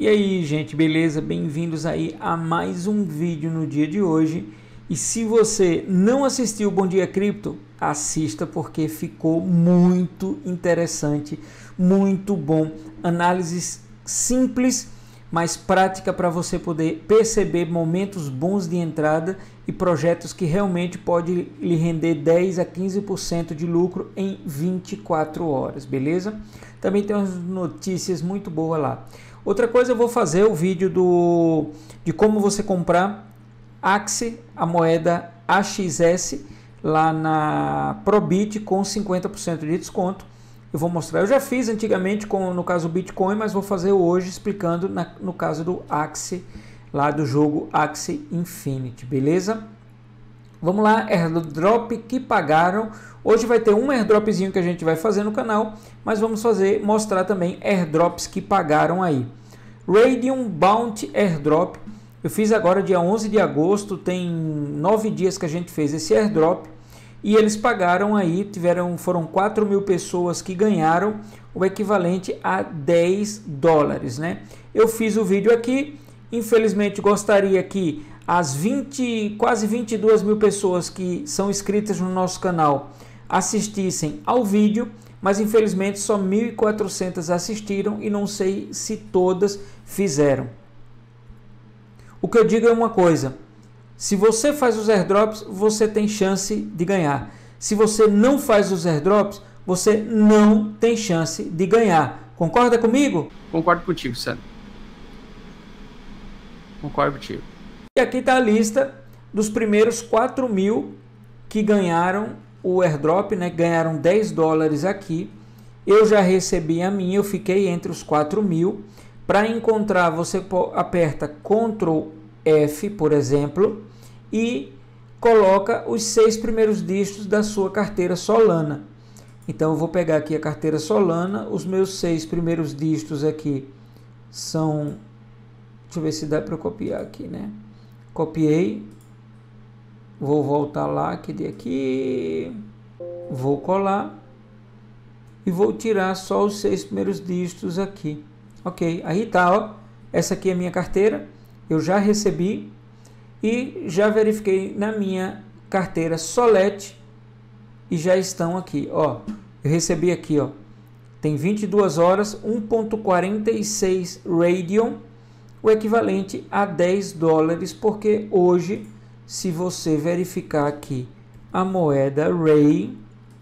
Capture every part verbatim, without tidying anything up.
E aí, gente, beleza? Bem-vindos aí a mais um vídeo no dia de hoje. E se você não assistiu o Bom Dia Cripto, assista porque ficou muito interessante, muito bom. Análises simples, mas prática para você poder perceber momentos bons de entrada e projetos que realmente pode lhe render dez a quinze por cento de lucro em vinte e quatro horas, beleza? Também tem umas notícias muito boas lá. Outra coisa, eu vou fazer o vídeo do, de como você comprar Axie, a moeda A X S, lá na Probit com cinquenta por cento de desconto. Eu vou mostrar, eu já fiz antigamente com, no caso do Bitcoin, mas vou fazer hoje explicando na, no caso do Axie, lá do jogo Axie Infinity, beleza? Vamos lá, airdrop que pagaram. Hoje vai ter um airdropzinho que a gente vai fazer no canal, mas vamos fazer, mostrar também airdrops que pagaram aí. Radium Bounty Airdrop, eu fiz agora dia onze de agosto, tem nove dias que a gente fez esse airdrop, e eles pagaram aí, tiveram, foram quatro mil pessoas que ganharam o equivalente a dez dólares, né? Eu fiz o vídeo aqui, infelizmente gostaria que as vinte, quase vinte e duas mil pessoas que são inscritas no nosso canal assistissem ao vídeo, mas infelizmente só mil e quatrocentas assistiram e não sei se todas fizeram. O que eu digo é uma coisa: se você faz os airdrops, você tem chance de ganhar. Se você não faz os airdrops, você não tem chance de ganhar. Concorda comigo? Concordo contigo, Sam. Concordo contigo. E aqui está a lista dos primeiros quatro mil que ganharam o airdrop, né? Ganharam dez dólares aqui. Eu já recebi a minha, eu fiquei entre os quatro mil. Para encontrar, você aperta control F, por exemplo, e coloca os seis primeiros dígitos da sua carteira Solana. Então eu vou pegar aqui a carteira Solana, os meus seis primeiros dígitos aqui são, deixa eu ver se dá para copiar aqui, né? Copiei, vou voltar lá, aqui, aqui, vou colar e vou tirar só os seis primeiros dígitos aqui. Ok, aí tá, ó, essa aqui é a minha carteira, eu já recebi e já verifiquei na minha carteira Solete e já estão aqui, ó, eu recebi aqui, ó, tem vinte e duas horas, um vírgula quarenta e seis Radium, o equivalente a dez dólares, porque hoje, se você verificar aqui a moeda Ray,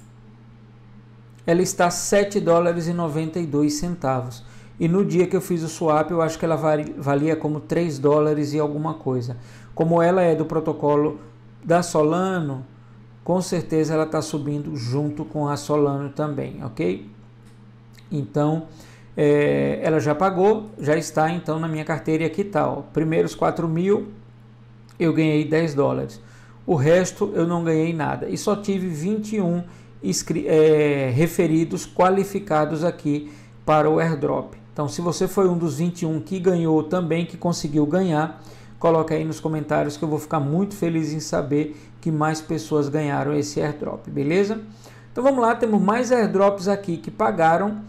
ela está sete dólares e noventa e dois centavos. E no dia que eu fiz o swap, eu acho que ela valia como três dólares e alguma coisa. Como ela é do protocolo da Solano, com certeza ela está subindo junto com a Solano também, ok? Então, é, ela já pagou, já está então na minha carteira e aqui está, ó. Primeiros quatro mil, eu ganhei dez dólares. O resto eu não ganhei nada. E só tive vinte e um é, referidos qualificados aqui para o airdrop. Então, se você foi um dos vinte e um que ganhou também, que conseguiu ganhar, coloca aí nos comentários que eu vou ficar muito feliz em saber que mais pessoas ganharam esse airdrop, beleza? Então vamos lá, temos mais airdrops aqui que pagaram,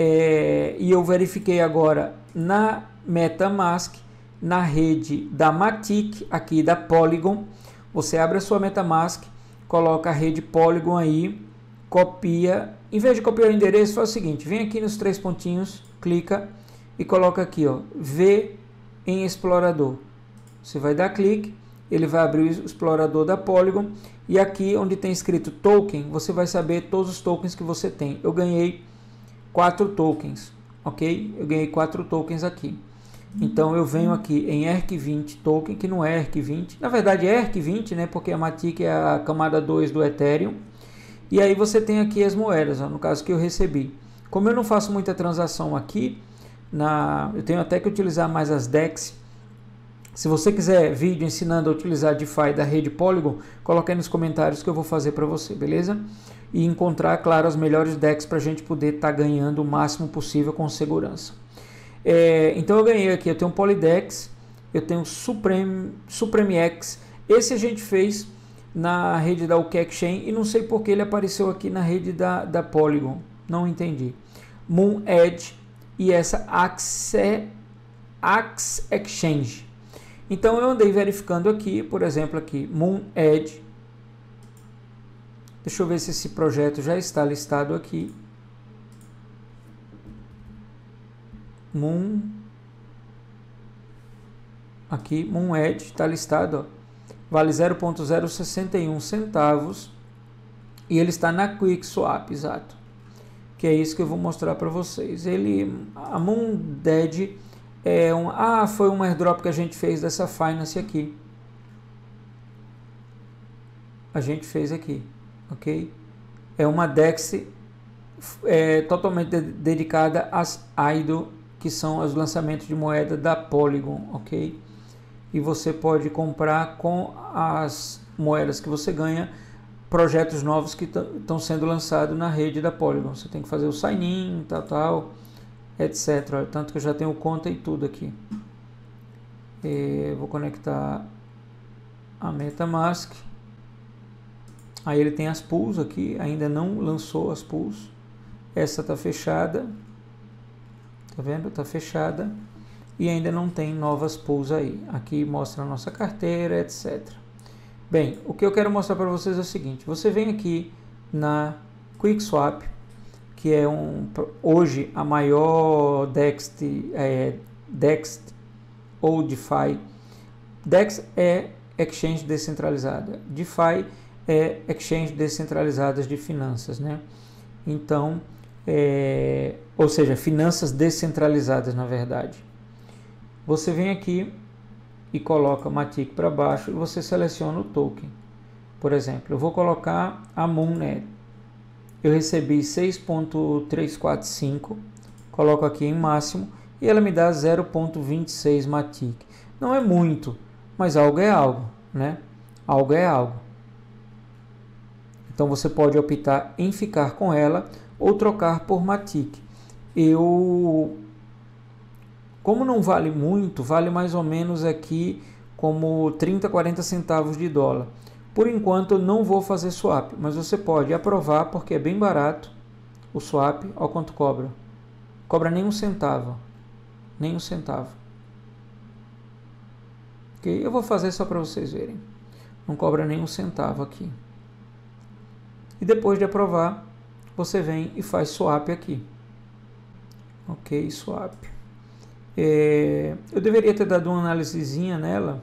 é, e eu verifiquei agora na MetaMask, na rede da Matic, aqui da Polygon. Você abre a sua MetaMask, coloca a rede Polygon aí, copia, em vez de copiar o endereço, faz o seguinte, vem aqui nos três pontinhos, clica e coloca aqui, ó, V em explorador. Você vai dar clique, ele vai abrir o explorador da Polygon, e aqui onde tem escrito token, você vai saber todos os tokens que você tem. Eu ganhei quatro tokens, ok? Eu ganhei quatro tokens aqui. Então eu venho aqui em E R C vinte token, que não é E R C vinte, na verdade é E R C vinte, né? Porque a Matic é a camada dois do Ethereum. E aí você tem aqui as moedas, ó, no caso que eu recebi. Como eu não faço muita transação aqui, na, eu tenho até que utilizar mais as D E X. Se você quiser vídeo ensinando a utilizar DeFi da rede Polygon, coloque aí nos comentários que eu vou fazer para você, beleza? E encontrar, claro, as melhores D E X para a gente poder estar tá ganhando o máximo possível com segurança. É, então eu ganhei aqui, eu tenho um Polydex, eu tenho Supreme, Supreme X, esse a gente fez na rede da O K X Chain e não sei porque ele apareceu aqui na rede da, da Polygon, não entendi. Moon Edge e essa Axe Axe Exchange. Então eu andei verificando aqui, por exemplo, aqui Moon Edge. Deixa eu ver se esse projeto já está listado aqui. Moon aqui, Moon Edge está listado, ó. Vale zero vírgula zero sessenta e um centavos e ele está na QuickSwap, exato. Que é isso que eu vou mostrar para vocês. Ele, a Moon Edge é um, ah, foi um airdrop que a gente fez dessa Finance aqui. A gente fez aqui, ok? É uma DEX é, totalmente de, dedicada às I D O, que são os lançamentos de moeda da Polygon, ok? E você pode comprar com as moedas que você ganha projetos novos que estão sendo lançados na rede da Polygon. Você tem que fazer o sign-in, tal, tal, etcétera. Tanto que eu já tenho conta e tudo aqui. E vou conectar a MetaMask. Aí ele tem as pools aqui, ainda não lançou as pools. Essa está fechada. Tá vendo? Está fechada. E ainda não tem novas pools aí. Aqui mostra a nossa carteira, etcétera. Bem, o que eu quero mostrar para vocês é o seguinte. Você vem aqui na QuickSwap, que é um, hoje a maior DEX, é, DEX ou DeFi. DEX é Exchange descentralizada. DeFi é Exchange descentralizadas de finanças, né? Então, é, ou seja, finanças descentralizadas, na verdade. Você vem aqui e coloca Matic para baixo e você seleciona o token. Por exemplo, eu vou colocar a Mooned. Eu recebi seis ponto trezentos e quarenta e cinco, coloco aqui em máximo e ela me dá zero ponto vinte e seis Matic. Não é muito, mas algo é algo, né? Algo é algo. Então você pode optar em ficar com ela ou trocar por Matic. Eu, como não vale muito, vale mais ou menos aqui como trinta, quarenta centavos de dólar. Por enquanto eu não vou fazer swap, mas você pode aprovar porque é bem barato o swap. Olha quanto cobra. Cobra nem um centavo. Nem um centavo. Ok? Eu vou fazer só para vocês verem. Não cobra nem um centavo aqui. E depois de aprovar, você vem e faz swap aqui. Ok, swap. É, eu deveria ter dado uma análisezinha nela.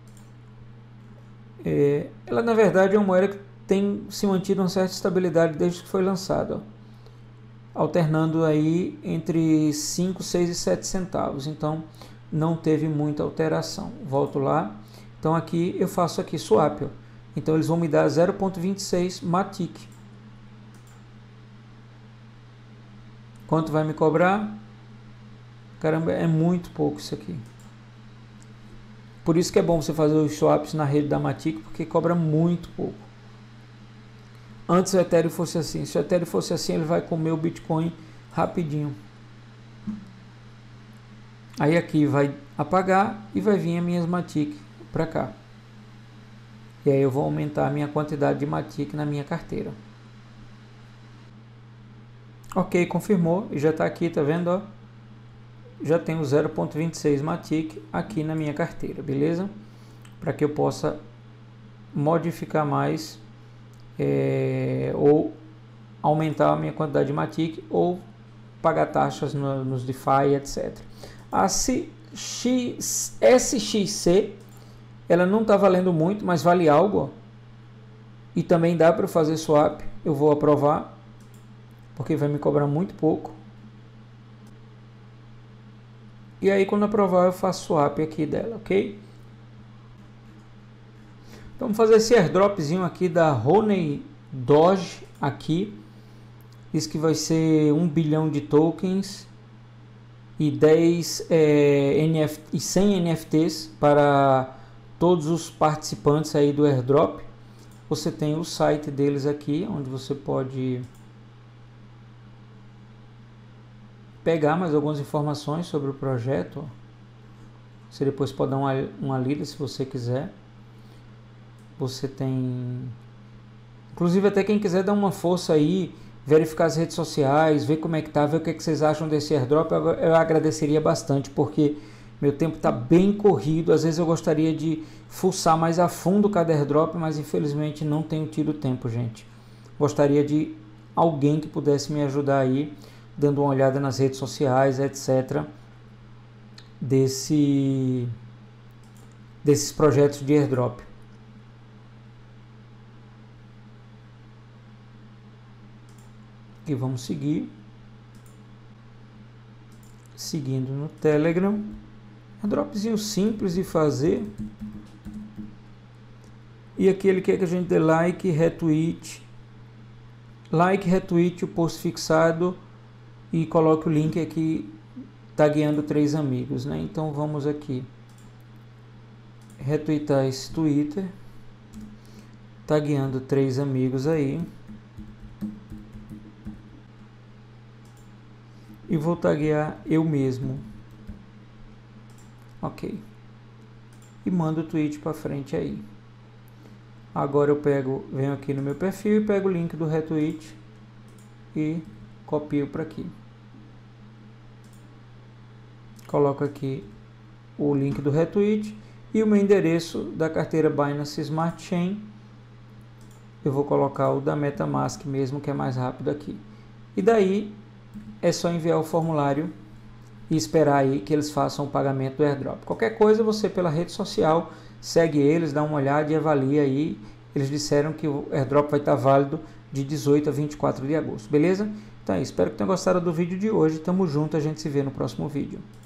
É, ela na verdade é uma moeda que tem se mantido uma certa estabilidade desde que foi lançada, alternando aí entre cinco, seis e sete centavos. Então não teve muita alteração. Volto lá. Então aqui eu faço aqui swap. Ó. Então eles vão me dar zero ponto vinte e seis Matic. Quanto vai me cobrar? Caramba, é muito pouco isso aqui. Por isso que é bom você fazer os swaps na rede da Matic, porque cobra muito pouco. Antes o Ethereum fosse assim. Se o Ethereum fosse assim, ele vai comer o Bitcoin rapidinho. Aí aqui vai apagar e vai vir as minhas Matic para cá. E aí eu vou aumentar a minha quantidade de Matic na minha carteira. Ok, confirmou e já está aqui, tá vendo? Ó? Já tenho zero ponto vinte e seis Matic aqui na minha carteira, beleza? Para que eu possa modificar mais é, ou aumentar a minha quantidade de Matic ou pagar taxas no, nos DeFi, etcétera. A S X C ela não está valendo muito, mas vale algo. Ó. E também dá para fazer swap. Eu vou aprovar, porque vai me cobrar muito pouco. E aí quando aprovar eu faço swap aqui dela, ok? Então vamos fazer esse airdropzinho aqui da Honey Doge aqui. Diz que vai ser um bilhão de tokens e dez é, N F T, e cem N F Ts para todos os participantes aí do airdrop. Você tem o site deles aqui, onde você pode pegar mais algumas informações sobre o projeto. Você depois pode dar uma, uma lida se você quiser. Você tem, inclusive até quem quiser dar uma força aí, verificar as redes sociais, ver como é que tá, ver o que, é que vocês acham desse airdrop, eu, eu agradeceria bastante, porque Meu tempo está bem corrido, às vezes eu gostaria de fuçar mais a fundo cada airdrop, mas infelizmente não tenho tido tempo, gente. Gostaria de alguém que pudesse me ajudar aí, dando uma olhada nas redes sociais, etcétera, desse, desses projetos de airdrop. E vamos seguir. Seguindo no Telegram. Airdropzinho simples de fazer. E aqui ele quer que a gente dê like, retweet. Like, retweet o post fixado e coloque o link aqui tagueando três amigos, né? Então vamos aqui retweetar esse Twitter, tagueando três amigos aí. E vou taguear eu mesmo. Ok. E mando o tweet para frente aí. Agora eu pego, venho aqui no meu perfil e pego o link do retweet e copio para aqui. Coloco aqui o link do retweet e o meu endereço da carteira Binance Smart Chain. Eu vou colocar o da MetaMask mesmo, que é mais rápido aqui. E daí é só enviar o formulário e esperar aí que eles façam o pagamento do airdrop. Qualquer coisa, você pela rede social segue eles, dá uma olhada e avalia aí. Eles disseram que o airdrop vai estar válido de dezoito a vinte e quatro de agosto, beleza? Então é isso, espero que tenham gostado do vídeo de hoje. Tamo junto, a gente se vê no próximo vídeo.